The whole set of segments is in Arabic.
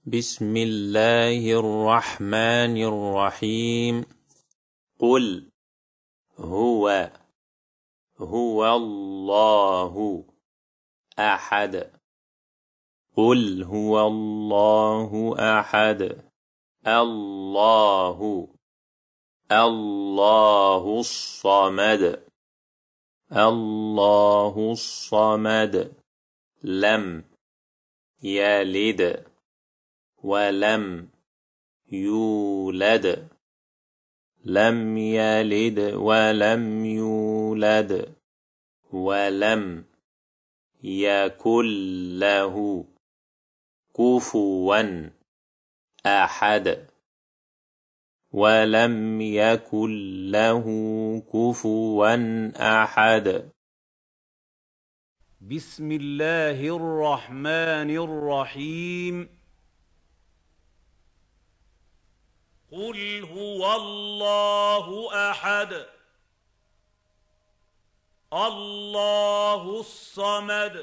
بسم الله الرحمن الرحيم. قل هو الله أحد. قل هو الله أحد. الله الصمد. الله الصمد. لم يلد ولم يولد. لم يلد ولم يولد ولم يكن له كفوا أحد. ولم يكن له كفوا أحد. بسم الله الرحمن الرحيم. قل هو الله أحد الله الصمد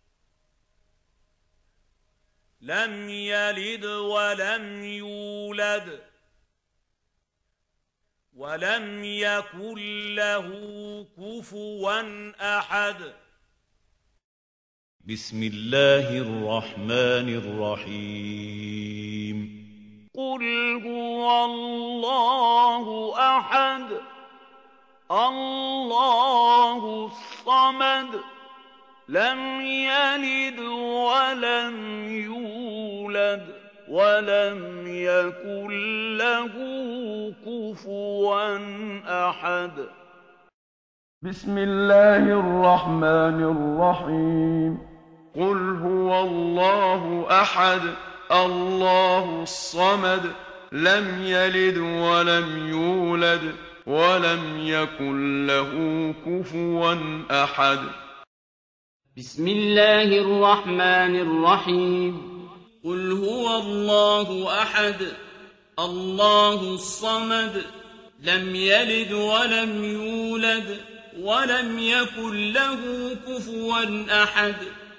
لم يلد ولم يولد ولم يكن له كفوا أحد. بسم الله الرحمن الرحيم. قل هو الله أحد الله الصمد لم يلد ولم يولد ولم يكن له كفوا أحد. بسم الله الرحمن الرحيم. قل هو الله أحد الله الصمد لم يلد ولم يولد ولم يكن له كفوا أحد. بسم الله الرحمن الرحيم. قل هو الله أحد الله الصمد لم يلد ولم يولد ولم يكن له كفوا أحد.